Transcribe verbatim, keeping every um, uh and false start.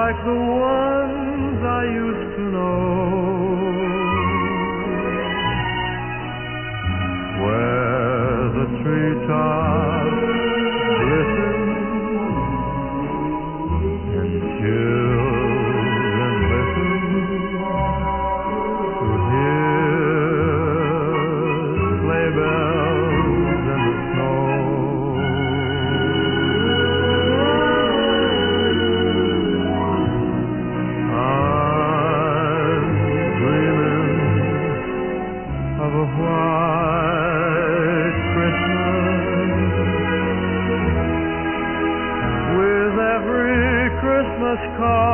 like the ones I used to know, where the treetops glisten and children listen to hear sleigh bells in the snow. Of a white Christmas, with every Christmas card